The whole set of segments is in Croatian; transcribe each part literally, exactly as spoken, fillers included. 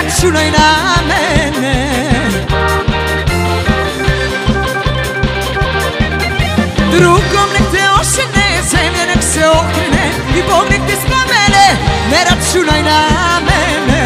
računaj na mene. Drugom nek te ošene, zemlja nek se okrene i Bog nek te spomene, ne računaj na mene.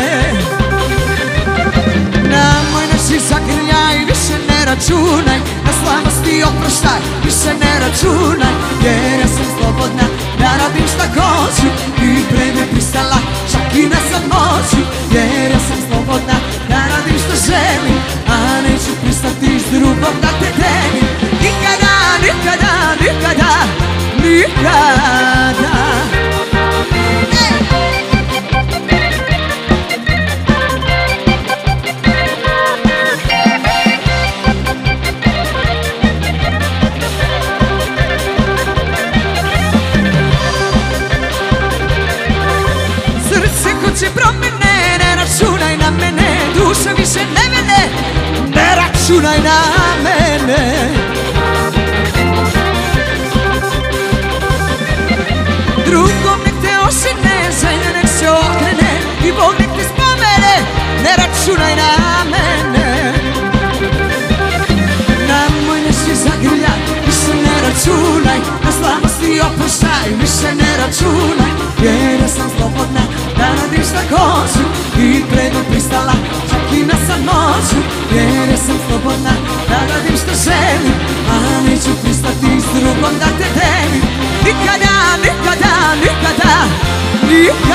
Na moj naši zagrljaj, više ne računaj, na slabosti oproštaj, više ne računaj, jer ja sam slobodna da radim šta hoću i pre me pristala čak i na samoću, jer ja sam slobodna da radim šta želim, a neću pristati s drugom da te delim. Nikada, nikada, nikada, nikada. Srce hoće promene, ne računaj na mene, duša više ne mene, ne računaj na mene. Drugom nek te ošine, želja nek se okrene i Bog nek te spomene, ne računaj na mene. Na moj naši zagrljaj, više ne računaj, na slabosti oproštaj, više ne računaj, jer ja sam slobodna da radim šta hoću i pred me pristala čak i na samoću, jer ja sam slobodna da radim šta želim, a neću pristati s drugom da te delim. Nikada, nikada, nikada, nikada.